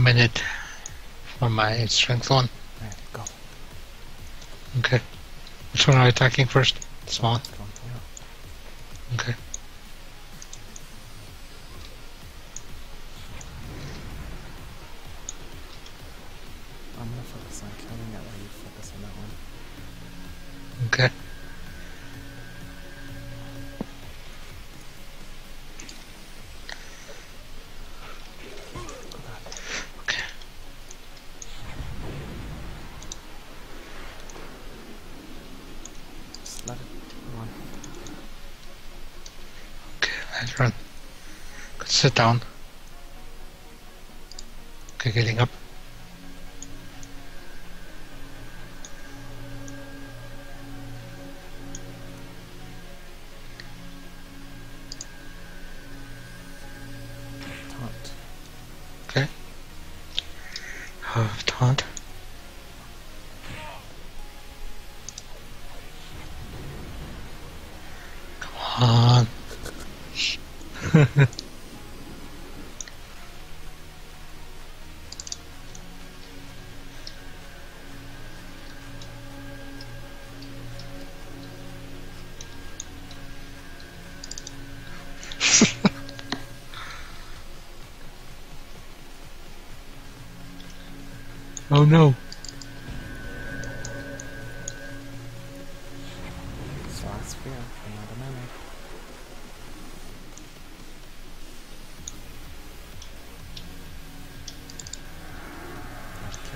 minute for my strength one. Alright, go. Okay. Which one are you attacking first? Small? Go, yeah. Okay. I'm gonna focus on killing that while you focus on that one. Okay. Okay. Just let it run. Okay, let's run. Good, sit down. Okay, getting up. Taunt. Okay. Taunt. Come on. Oh no. Saw a sphere from another memory. Gotta kill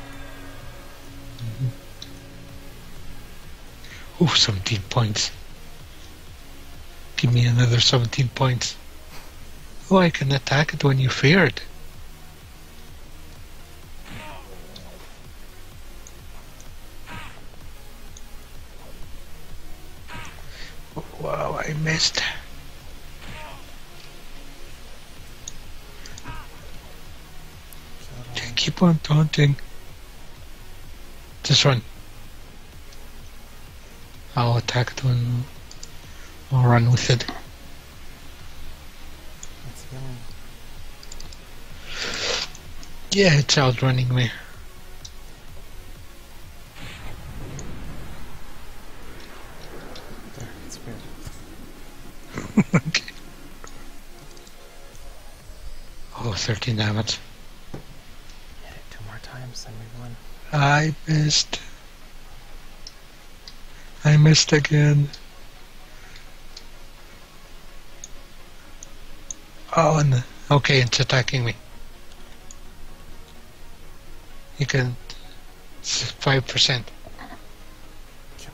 it. Ooh, 17 points. Give me another 17 points. Oh, I can attack it when you fear it. Oh, wow, I missed. Kill it Okay, all. keep on taunting. Just run. I'll attack it when I'll run with it. It's healing. Yeah, it's outrunning me. There, it's sphere. Okay. Oh, 13 damage. Hit it 2 more times, then we won. I missed. I missed again. Oh, and okay, it's attacking me. You can. It's 5%. Kill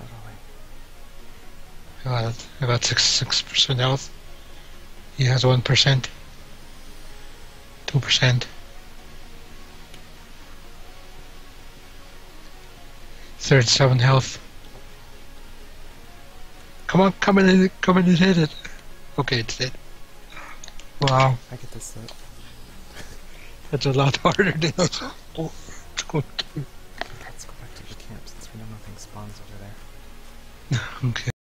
it away. I got 6% health. He has 1%. 2%. 37 health. Come on, come in and hit it. Okay, it's dead. Wow, I get this lit. that's a lot harder than I thought it's going to be. Let's go back to the camp since we know nothing spawns over there. Okay.